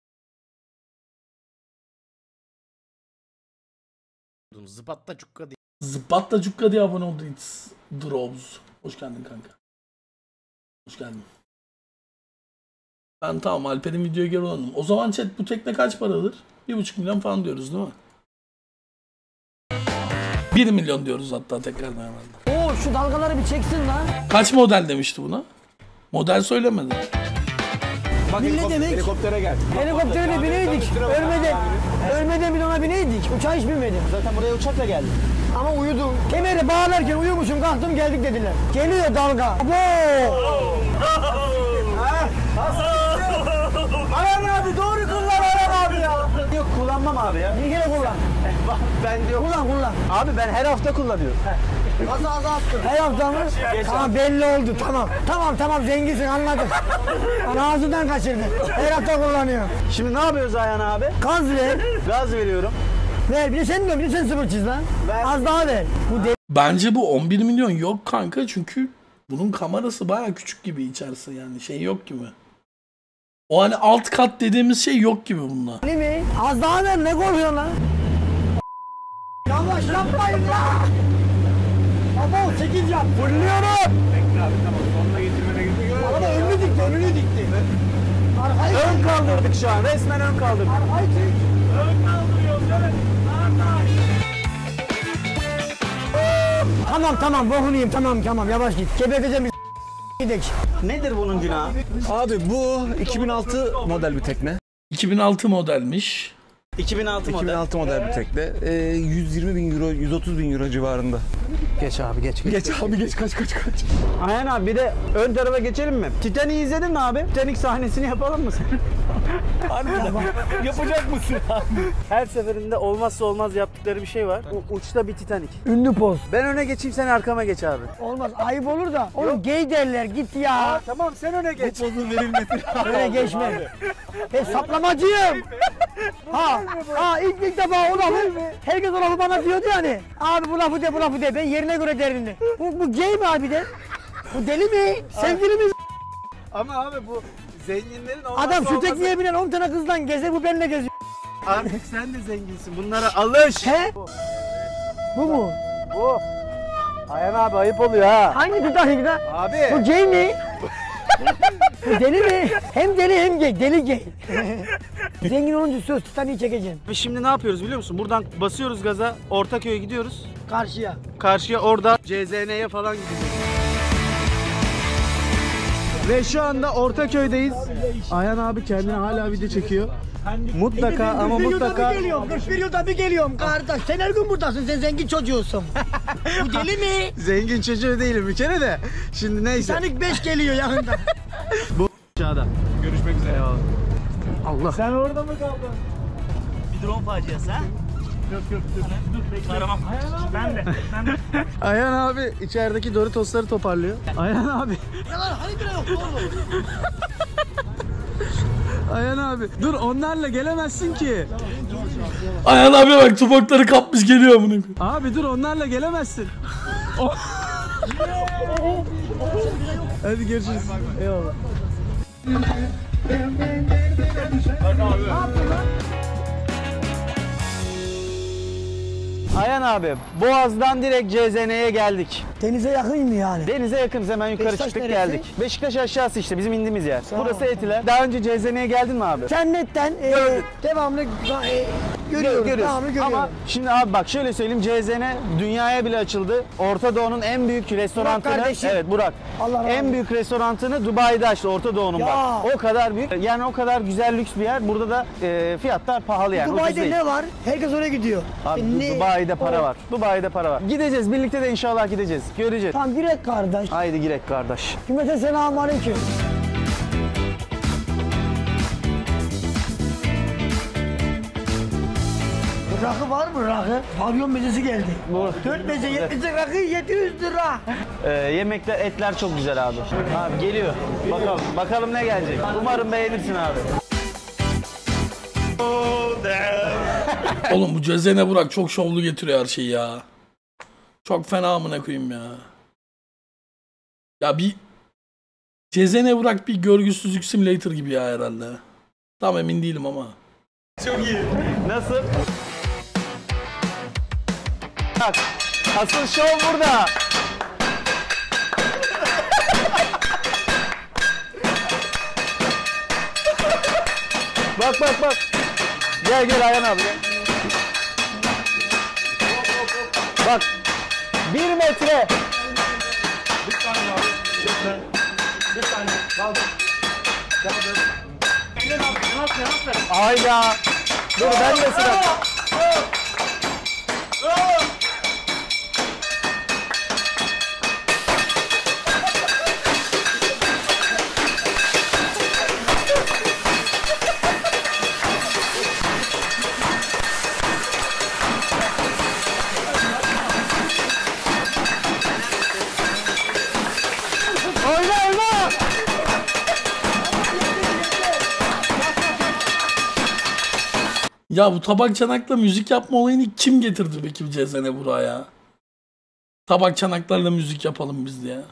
A: Zıpatta cukka diye.
D: Zıpatta cukka diye abone oldu. It's Drops. Hoş geldin kanka. Hoş geldin. Ben tamam Alper'in videoya geri olanım. O zaman chat bu tekne kaç paradır? Bir buçuk milyon falan diyoruz değil mi? Bir milyon diyoruz hatta tekrardan herhalde.
B: Oo, şu dalgaları bir çeksin lan.
D: Kaç model demişti buna? Model söylemedi.
E: Bak,
B: Ne
E: helikopter-
B: demek?
E: Helikoptere gel.
B: Helikoptere bineydik. Ölmeden, ölmeden bir ona bineydik. Uçağa hiç binmedim.
C: Zaten buraya uçakla geldim.
B: Ama uyudum. Kemeri bağlarken uyumuşum, kalktım geldik dediler. Geliyor dalga. Abo!
C: Ayhan abi doğru kullan Ayhan abi ya. Yok kullanmam abi ya.
B: Bir kere kullan.
C: Ben diyor.
B: Kullan kullan.
C: Abi ben her hafta kullanıyorum.
B: Nasıl azalttın? Her hafta mı? Tamam, belli oldu, tamam. Tamam tamam, zenginsin, anladık. Lan ağzından kaçırdın. Her hafta kullanıyor.
C: Şimdi ne yapıyoruz Ayhan abi?
B: Gaz ver.
C: Gaz veriyorum.
B: Ver, bir de sen de bir de sen sıfır çiz lan.
C: Ver.
B: Az daha ver. Bu de
D: Bence bu on bir milyon yok kanka, çünkü bunun kamerası baya küçük gibi içerisi, yani şey yok gibi. O hani alt kat dediğimiz şey yok gibi bunda.
B: Değil mi? Az daha ver, ne korkuyorsun lan? Yavaş yapmayın lan! Abo, sekiz yap, fırlıyorum!
E: Bekle abi, tamam. Sonuna getirmene gerek yok.
B: Araba önünü dikti, önünü dikti. Arkayı
C: Ön kaldırdık şu an. Resmen ön kaldırdık.
B: Arkayı çek. Ön kaldırıyoruz, evet. Tamam tamam, bokunu yiyeyim, tamam tamam, yavaş git. Gebekeceğim bir gidelim.
C: Nedir bunun günahı?
E: Abi bu iki bin altı model bir tekne.
D: iki bin altı modelmiş.
C: iki bin altı
E: iki bin
C: model.
E: altı model bir tekne. Ee, yüz yirmi bin euro, yüz otuz bin euro civarında.
C: Geç abi geç geç.
E: Geç abi geç kaç kaç kaç.
C: Ayhan abi bir de ön tarafa geçelim mi? Titanic'i izledin mi abi? Titanic sahnesini yapalım mı sen?
E: Yapacak mısın abi?
C: Her seferinde olmazsa olmaz yaptıkları bir şey var. U- uçta bir Titanic.
B: Ünlü poz.
C: Ben öne geçeyim sen arkama geç abi.
B: Olmaz ayıp olur da. Oğlum gay derler git ya.
C: Aa, tamam sen öne geç.
E: Pozun verilmesi.
B: Öyle geçme. Ben saplamacıyım. ha, ha ilk ilk defa o lafı herkes o lafı bana diyordu yani. Abi bu lafı de bu lafı de ben yerine göre derim de. Bu, bu gay mi harbiden? Bu deli mi? Sevgili mi?
C: Ama abi bu zenginlerin olmazsa
B: Adam şu
C: olmazı.
B: tekniğe binen on tane kızdan gezer bu benimle geziyor.
C: Artık sen de zenginsin. Bunlara alış.
B: He? Bu mu?
C: Bu. Ayhan abi ayıp oluyor ha.
B: Hangi Titanic lan?
C: Abi.
B: Bu gay mi? Bu deli mi? Hem deli hem gay. Deli gay. Zengin olunca söz Titanic'i çekeceğim.
C: Ve şimdi ne yapıyoruz biliyor musun? Buradan basıyoruz gaza. Ortaköy'e gidiyoruz.
B: Karşıya.
C: Karşıya orada C Z N'ye falan gideceğiz. Ve şu anda Ortaköy'deyiz. Ayhan abi kendine hala video çekiyor. Mutlaka ama mutlaka.
B: Bir geliyorum, kırk bir yılda bir geliyorum kardeş. Sen her gün buradasın, sen zengin çocuğusun. Bu deli mi?
C: Zengin çocuğu değilim bir kere de. Şimdi neyse.
B: Titanic beş geliyor yakında.
C: Bu aşağıda.
E: Görüşmek üzere.
C: Allah.
B: Sen orada mı kaldın?
G: Bir drone faciası ha? Yok yok dur. Dur aramam. Ben de. Ben de.
C: Ayhan abi içerideki Doritos'ları toparlıyor. Ayhan abi.
B: Ya lan hani bile yok oğlum.
C: Ayhan abi. Dur onlarla gelemezsin ki.
D: Ayhan abi bak tupakları kapmış geliyor bunu.
C: Abi dur onlarla gelemezsin. Oh. Hadi görüşürüz. Eyvallah. Ayhan abi, Boğaz'dan direkt C Z N'ye geldik.
B: Denize yakın mı yani?
C: Denize yakınız, hemen yukarı
B: Beşiktaş
C: çıktık
B: neresi?
C: geldik. Beşiktaş aşağısı işte bizim indiğimiz yer.
B: Tamam,
C: Burası
B: tamam.
C: Etiler. Daha önce C Z N'ye geldin mi abi?
B: Cennetten e, devamlı e, görüyoruz,
C: Görüyoruz.
B: devamlı görüyoruz.
C: Ama şimdi abi bak şöyle söyleyeyim, C Z N dünyaya bile açıldı. Orta Doğu'nun en büyük restorantını,
B: kardeşim.
C: evet Burak,
B: Allah razı
C: en
B: olsun.
C: büyük restorantını Dubai'de açtı, Orta Doğu'nun
B: Ya.
C: bak. O kadar büyük, yani o kadar güzel lüks bir yer. Burada da e, fiyatlar pahalı yani. ucuz
B: Dubai'de
C: değil.
B: ne var? Herkes oraya gidiyor.
C: Abi
B: E, ne-
C: Dubai'de para
B: o-
C: var. Dubai'de para var. Gideceğiz birlikte de inşallah gideceğiz. Göreceğiz.
B: Tamam girek kardeş.
C: Haydi girek kardeş.
B: Cümleten selamun aleyküm. Rakı var mı rakı? Pavyon mezesi geldi. Dört meze yetmiş rakı yedi yüz lira.
C: Ee, yemekler, etler çok güzel abi. Abi geliyor. Bakalım, bakalım ne gelecek. Umarım beğenirsin abi.
D: Oğlum bu Cezene Burak çok şovlu getiriyor her şeyi ya. Çok fena amına koyayım ya. Ya bir Cezene Burak bir görgüsüzlük simulator gibi ya herhalde. Tam emin değilim ama.
C: Nasıl? Bak, asıl şov burada. Bak bak bak. Gel gel Ayhan abi gel. Bak. Bir metre. Hayda. Dur ben de sıra. Oyna oyna.
D: Ya bu tabak çanakla müzik yapma olayını kim getirdi peki Cezene Burak'a ya? Tabak çanaklarla müzik yapalım biz de ya.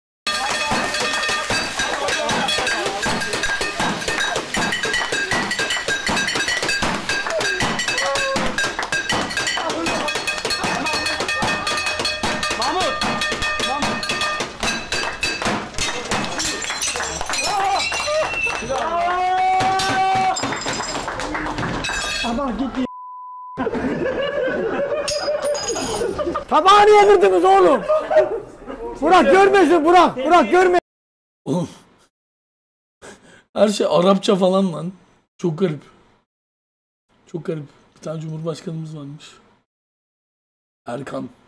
B: Adam gitti. Tabağı niye kırdınız oğlum? Burak görmesin Burak. Burak görme.
D: Oğlum. Her şey Arapça falan lan. Çok garip. Çok garip. Bir tane cumhurbaşkanımız varmış. Erkan.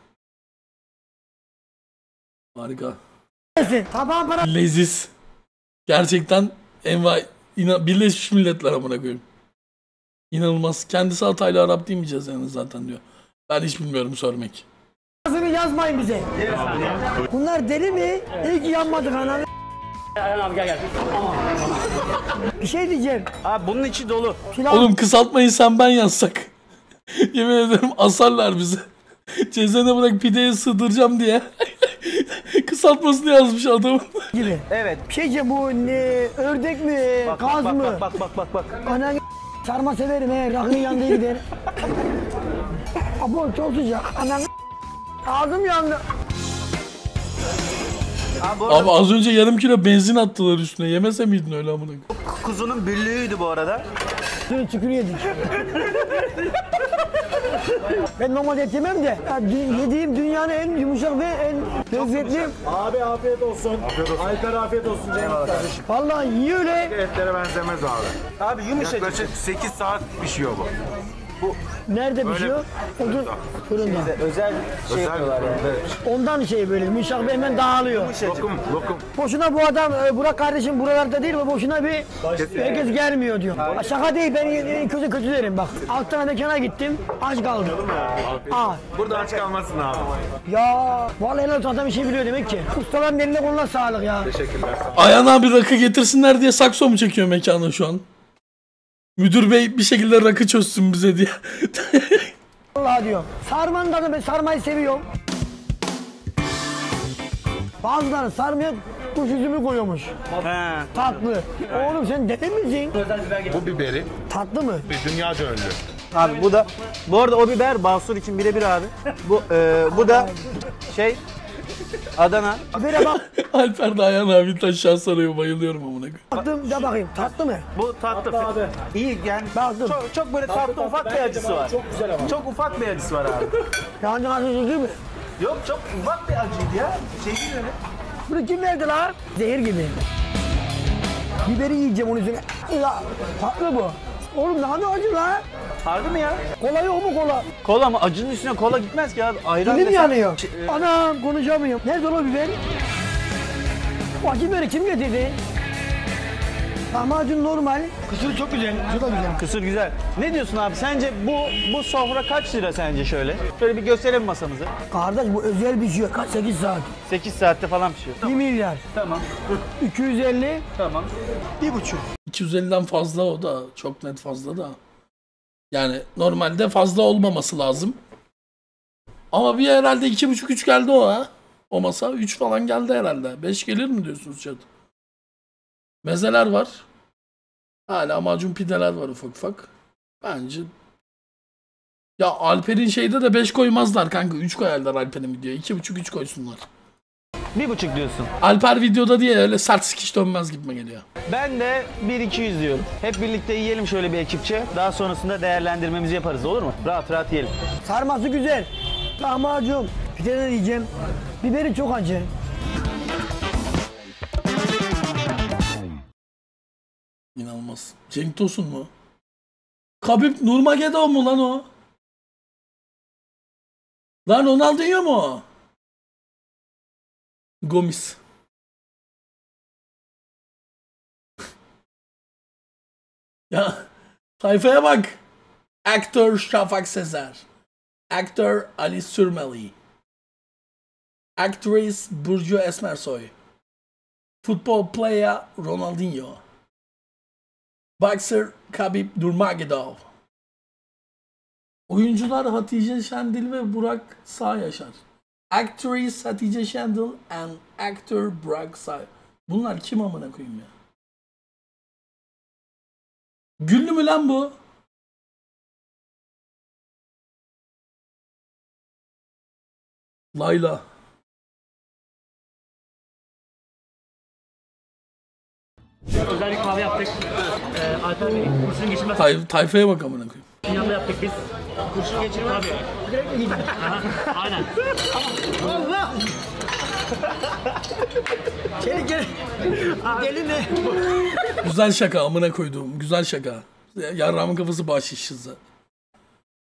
D: Harika.
B: Tabağın para
D: Leziz. Gerçekten envai. İna, Birleşmiş Milletler amına koyayım. İnanılmaz. Kendisi Hataylı Arap demeyeceğiz yani zaten diyor. Ben hiç bilmiyorum söylemek.
B: parasını yazmayın bize. Bunlar deli mi? İyi ki yanmadık ananı.
G: Ayhan abi gel gel.
B: Bir şey diyeceğim.
C: Abi bunun içi dolu.
B: Pilav
D: Oğlum kısaltmayı sen ben yazsak. Yemin ederim asarlar bizi. Cezene bırak pideye sığdıracağım diye. Kısaltmasını yazmış adamın.
B: gibi.
C: Evet.
B: Bir şey diyeceğim, bu ne? Ördek mi?
C: Bak,
B: Kaz
C: bak,
B: mı?
C: bak bak bak bak bak.
B: Ananı sarma severim he. Rakının yanında gider. Abo çok sıcak. Ananı ağzım yandı.
C: Abi, bu arada
D: Abi az önce yarım kilo benzin attılar üstüne. Yemese miydin öyle amına koyayım?
C: kuzunun büllüğüydü bu arada.
B: Şunu çükür yedik. Ben normalde et yemem de ya, dü- yediğim dünyanın en yumuşak ve en lezzetli.
H: Abi afiyet olsun. Afiyet olsun. Alper afiyet olsun Cengiz kardeşim.
B: Vallahi yiyor öyle.
H: Etlere benzemez abi.
C: Abi yumuşacık.
H: Yaklaşık sekiz saat pişiyor bu.
B: Nerede pişiyor? Odun fırında.
C: Özel şey yapıyorlar yani.
B: Ondan şey böyle yumuşak ve hemen dağılıyor.
H: Lokum, lokum.
B: Boşuna bu adam, e, Burak kardeşim buralarda değil ve boşuna bir herkes gelmiyor diyor. Ha, şaka değil, ben e, kötü kötü derim bak. Alt tane mekana gittim, aç kaldım. Aa,
H: Burada aç kalmasın abi.
B: ya vallahi helal olsun, adam bir şey biliyor demek ki. Ustaların eline koluna sağlık ya.
H: Teşekkürler.
D: Ayhan abi rakı getirsinler diye sakso mu çekiyor mekana şu an? Müdür bey bir şekilde rakı çözsün bize diye.
B: Vallahi diyor. Sarmanın tadı, ben sarmayı seviyorum. Bazıları sarmaya kuş üzümü koyuyormuş.
C: He.
B: Tatlı. Oğlum sen dede misin?
H: Bu biberi
B: Tatlı mı?
H: bir dünyaca ünlü.
C: Abi bu da bu arada o biber Basur için birebir abi. Bu e, bu da şey Adana.
B: Bibere bak.
D: Alper de Ayhan abi taşağı sarıyor, bayılıyorum amına koyayım.
B: Baktım da bakayım. Tatlı mı?
C: Bu tatlı. Abi. İyi yani.
B: Baktım.
C: Çok, çok böyle tatlı ufak bir acısı var. Çok güzel ama. Çok ufak bir acısı var abi.
B: Yancı acısı değil mi?
C: Yok çok ufak bir acıydı ya. Şey değil öyle.
B: Bunu kim verdi lan? Zehir gibi. Biberi yiyeceğim onun üzerine. Ya, tatlı bu. Oğlum daha ne acı lan?
C: Harbi mi ya?
B: Kola yok mu kola?
C: Kola mı? Acının üstüne kola gitmez ki abi. Ayran
B: Dilim
C: desen-
B: yanıyor.
C: Ş- e,
B: Anam konuşamıyorum. Nerede o biber? O acı biberi kim getirdi? Lahmacun normal. Kısır çok güzel. Şu da güzel.
C: Kısır güzel. Ne diyorsun abi? Sence bu bu sofra kaç lira sence şöyle? Şöyle bir gösterelim masamızı.
B: Kardeş bu özel pişiyor. Kaç sekiz saat.
C: sekiz saatte falan pişiyor.
B: bir milyar.
C: Tamam.
B: iki yüz elli.
C: Tamam.
B: bir buçuk.
D: iki yüz elliden fazla, o da çok net fazla da. Yani normalde fazla olmaması lazım. Ama bir herhalde iki buçuk üç geldi o ha. O masa üç falan geldi herhalde. beş gelir mi diyorsunuz chat? Mezeler var. Hala macun pideler var ufak ufak. Bence ya Alper'in şeyde de beş koymazlar kanka. üç koyarlar Alper'in videoya. iki buçuk üç koysunlar.
C: Bir buçuk diyorsun.
D: Alper videoda diye öyle sert sikiş dönmez gibime geliyor.
C: Ben de bir iki yüz diyorum. Hep birlikte yiyelim şöyle bir ekipçe. Daha sonrasında değerlendirmemizi yaparız, olur mu? Rahat rahat yiyelim.
B: Sarması güzel. Lahmacun. Pideden yiyeceğim. Biberi çok acı.
D: İnanılmaz. Cenk Tosun mu? Khabib Nurmagomedov mu lan o? Lan Ronaldinho mu o? Gomis. Ya sayfaya bak. Aktör Şafak Sezer. Aktör Ali Sürmeli. Actress Burcu Esmersoy. Football player Ronaldinho. Boxer Khabib Nurmagomedov. Oyuncular Hatice Şendil ve Burak Sağyaşar. Actress Hatice Şendil and actor Burak Sağ. Bunlar kim amına koyayım ya? Güllü mü lan bu? Layla.
G: Özel bir kahve yaptık. Ee, Alper Bey, kurşun geçirmez.
D: Tay tayfaya bak amına koyayım.
G: Yanında yaptık biz. Kurşun geçirmez. Tabii. Direkt mi gidin? Aynen.
B: Gel gel. Deli mi?
D: Güzel şaka amına koyduğum. Güzel şaka. Yarrağımın kafası bahşiş hızı.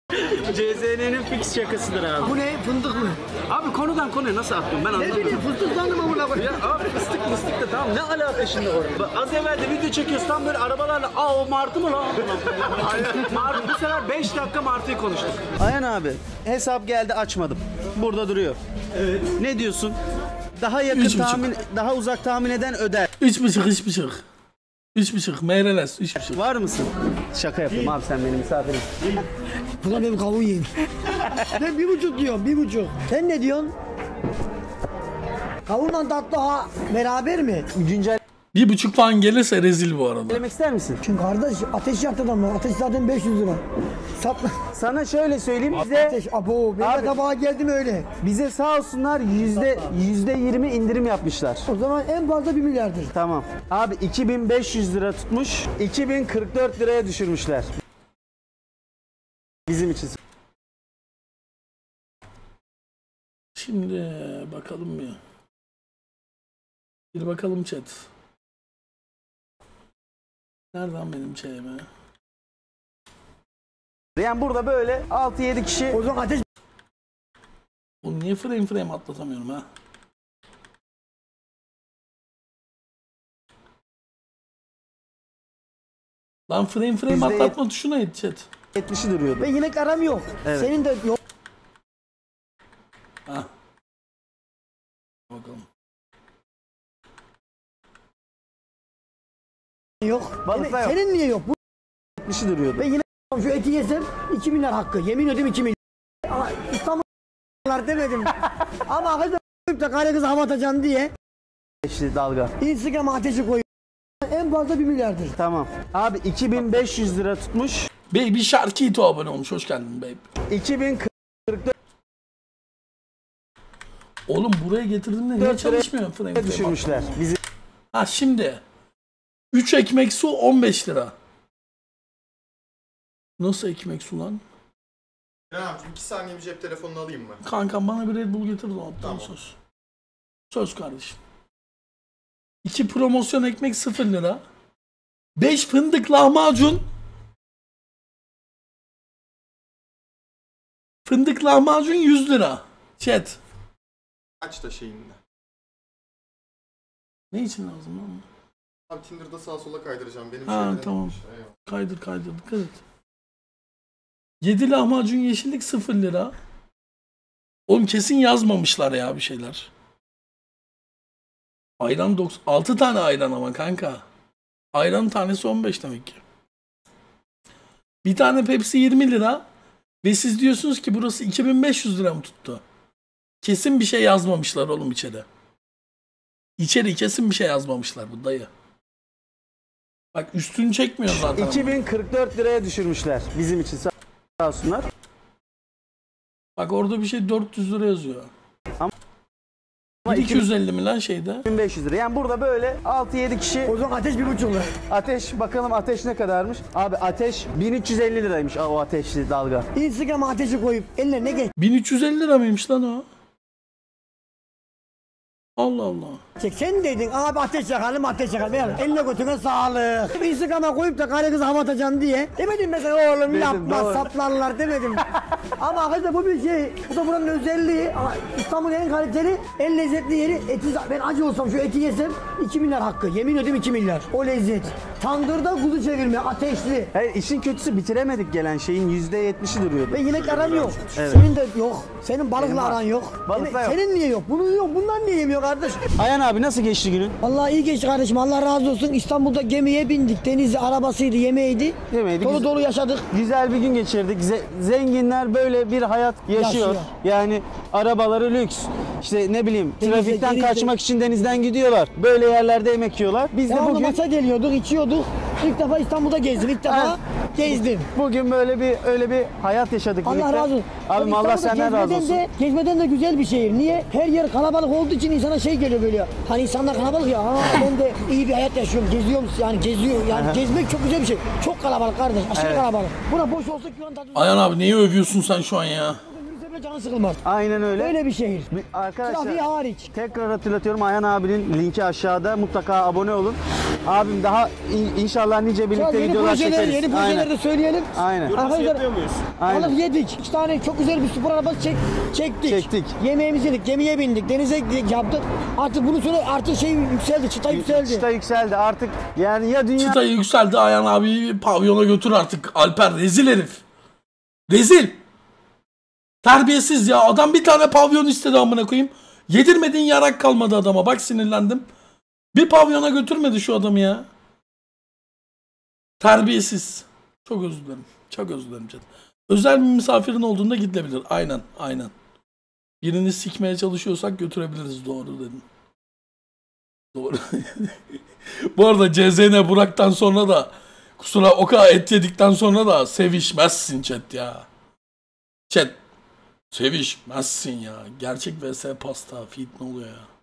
C: C Z N'nin fix şakasıdır abi.
B: Bu ne? Fındık mı?
C: Abi konudan konuya nasıl attın ben
B: Ne
C: anlamadım.
B: bileyim fıstık sandım amına koyayım.
C: Ya abi fıstık fıstık da tamam ne alaka şimdi orada? Bak, az evvel de video çekiyoruz tam böyle arabalarla aa o martı mı lan? Martı bu sefer beş dakika martıyı konuştuk. Ayhan abi hesap geldi açmadım. Burada duruyor. Evet. Ne diyorsun? Daha yakın
D: Üç buçuk.
C: tahmin, daha uzak tahmin eden öder.
D: Üç buçuk, üç buçuk. Üç buçuk, meyreles, üç buçuk.
C: Var mısın? Şaka yapıyorum abi sen benim misafirim.
B: Buna benim kavuğu yiyeyim. Ben bir buçuk diyorum, bir buçuk. Sen ne diyorsun? Kavunla tatlı ha beraber mi?
C: Güncel
D: Bir buçuk falan gelirse rezil bu arada.
C: Söylemek ister misin?
B: Çünkü kardeş ateş yaktı adamlar. Ateş zaten beş yüz lira. Sapla.
C: Sana şöyle söyleyeyim bize
B: Ateş abo. Ben
C: Abi-
B: de tabağa geldim öyle.
C: bize sağ olsunlar yüzde yüzde yirmi indirim yapmışlar.
B: O zaman en fazla bir milyardır.
C: Tamam. Abi iki bin beş yüz lira tutmuş. iki bin kırk dört liraya düşürmüşler. Bizim için.
D: Şimdi bakalım bir. Bir bakalım chat. Nereden benim şeyime?
C: Yani burada böyle altı yedi kişi
B: O zaman ateş
D: Oğlum niye frame frame atlatamıyorum ha? Lan frame frame
C: Yüzde
D: atlatma tuşuna it chat.
C: yetmişi duruyordu.
B: ve yemek aram yok.
C: Evet.
B: Senin de yok.
D: Ha. Bakalım.
B: Yok.
C: Balıkta
B: Yemek-
C: yok.
B: Senin niye yok? Bu
C: yetmişi duruyordu.
B: ve yine şu eti yesem iki milyar hakkı. Yemin ediyorum iki milyar. Ama İstanbul'lar demedim. Ama kız da kare kızı hava atacaksın diye
C: Beşli dalga.
B: Instagram'a ateşi koyuyor. En fazla bir milyardır.
C: Tamam. Abi iki bin beş yüz lira tutmuş.
D: Baby Sharkito abone olmuş. Hoş geldin babe.
C: iki bin kırk dört
D: Oğlum buraya getirdim de niye
C: Dört liraya
D: çalışmıyor frame
C: liraya
D: frame?
C: düşürmüşler. Bizi
D: Ha şimdi. üç ekmek su on beş lira. Nasıl ekmek su lan?
H: Ne yapayım? iki saniye bir cep telefonunu alayım mı?
D: Kankam bana bir Red Bull getir de aptal
H: Tamam.
D: söz. Söz kardeşim. iki promosyon ekmek sıfır lira. beş fındık lahmacun. Fındık lahmacun yüz lira. Chat.
H: Aç da şeyinde.
D: Ne için lazım lan?
H: Abi Tinder'da sağa sola kaydıracağım. Benim
D: Ha,
H: şeylerim-
D: tamam.
H: Eyvallah.
D: Kaydır kaydır dikkat et. yedi lahmacun yeşillik sıfır lira. Oğlum kesin yazmamışlar ya bir şeyler. Ayran doksan altı tane ayran ama kanka. Ayran tanesi on beş demek ki. Bir tane Pepsi yirmi lira. Ve siz diyorsunuz ki burası iki bin beş yüz lira mı tuttu? Kesin bir şey yazmamışlar oğlum içeri. İçeri kesin bir şey yazmamışlar bu dayı. Bak üstünü çekmiyor zaten.
C: iki bin kırk dört liraya düşürmüşler. Bizim için sağ olsunlar.
D: Bak orada bir şey dört yüz lira yazıyor.
C: Ama
D: iki yüz elli mi lan şeyde?
C: iki bin beş yüz lira. Yani burada böyle altı yedi kişi
B: O zaman ateş bir buçuk lira.
C: ateş bakalım ateş ne kadarmış? Abi ateş bin üç yüz elli liraymış o ateşli dalga.
B: Instagram'a ateşi koyup eline ne geç?
D: bin üç yüz elli lira mıymış lan o? Allah Allah.
B: Sen dedin abi ateş yakalım ateş yakalım. Yani eline götüne sağlık. Instagram'a koyup da kare kızı hava atacaksın diye. Demedim mesela oğlum
C: Dedim,
B: yapma
C: doğru.
B: saplarlar demedim. Ama arkadaşlar bu bir şey. Bu da buranın özelliği. Ama İstanbul'un en kaliteli, en lezzetli yeri. Eti, ben acı olsam şu eti yesem iki milyar hakkı. Yemin ediyorum iki milyar. O lezzet. Tandırda kuzu çevirme ateşli.
C: Hayır işin kötüsü bitiremedik gelen şeyin yüzde yetmişi duruyordu.
B: Ve yemek aran yok.
C: Evet.
B: Senin de yok. Senin balıkla
C: Benim var.
B: aran yok.
C: Balıkla
B: Senin-
C: yok.
B: Senin niye yok? Bunun yok. Bundan niye yemiyor kardeş?
C: Ayhan abi nasıl geçti günün?
B: Vallahi iyi geçti kardeşim. Allah razı olsun. İstanbul'da gemiye bindik. Denizli arabasıydı, yemeğiydi.
C: Yemeğiydi,
B: Dolu
C: güzel.
B: dolu yaşadık.
C: Güzel bir gün geçirdik. Ze- zenginler böyle bir hayat yaşıyor.
B: Yaşıyor.
C: Yani arabaları lüks. İşte ne bileyim
B: Denizde,
C: trafikten
B: denizde.
C: kaçmak için denizden gidiyorlar. Böyle yerlerde yemek yiyorlar. Biz de
B: Devamlı
C: bugün
B: maça geliyorduk, içiyorduk. İlk defa İstanbul'da gezdim. İlk defa gezdim.
C: bugün böyle bir öyle bir hayat yaşadık
B: Allah
C: birlikte.
B: razı olsun.
C: Abim Allah
B: İstanbul'da
C: senden razı
B: gezmeden
C: olsun.
B: De, gezmeden de güzel bir şehir. Niye? Her yer kalabalık olduğu için insana şey geliyor böyle. Hani insanlar kalabalık ya. Ha, ben de iyi bir hayat yaşıyorum. Geziyorum yani geziyor. Yani gezmek çok güzel bir şey. Çok kalabalık kardeş. Aşırı
C: Evet.
B: kalabalık. Buna boş olsa şu an tadı.
D: Ayhan abi neyi övüyorsun sen şu an ya?
B: Yürüse bile canı sıkılmaz.
C: Aynen öyle.
B: Öyle bir şehir.
C: Bir- Arkadaşlar
B: Trafiği hariç.
C: tekrar hatırlatıyorum Ayhan abinin linki aşağıda mutlaka abone olun. Abim daha in- inşallah nice
B: Şu an
C: birlikte
B: yeni
C: videolar
B: projeler,
C: çekeriz.
B: yeni
C: Aynen.
B: projeleri de söyleyelim.
C: Aynen.
B: Arkadaşlar
H: muyuz?
C: Aynen.
B: balık yedik. İki tane çok güzel bir spor arabası çek, çektik.
C: Çektik.
B: Yemeğimizi yedik, gemiye bindik, denize yaptık. Artık bunun sonra artık şey yükseldi, çıta yükseldi.
C: Çıta yükseldi artık yani ya dünya
D: Çıtayı yükseldi. Ayhan abi pavyona götür artık. Alper rezil herif. Rezil. Terbiyesiz ya. Adam bir tane pavyon istedi amına koyayım. Yedirmediğin yarak kalmadı adama. Bak sinirlendim. Bir pavyona götürmedi şu adamı ya. Terbiyesiz. Çok özür dilerim. Çok özür dilerim canım. Özel bir misafirin olduğunda gidilebilir. Aynen. Aynen. Birini sikmeye çalışıyorsak götürebiliriz. Doğru dedim. Doğru. Bu arada C Z N Burak'tan sonra da kusura o kadar et yedikten sonra da sevişmezsin chat ya. Chat sevişmezsin ya. Gerçek vs pasta feed ne oluyor ya?